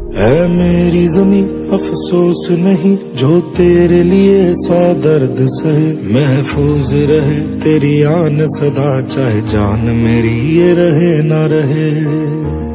है मेरी जमीं अफसोस नहीं, जो तेरे लिए 100 दर्द सहे। महफूज रहे तेरी आन सदा, चाहे जान मेरी ये रहे ना रहे।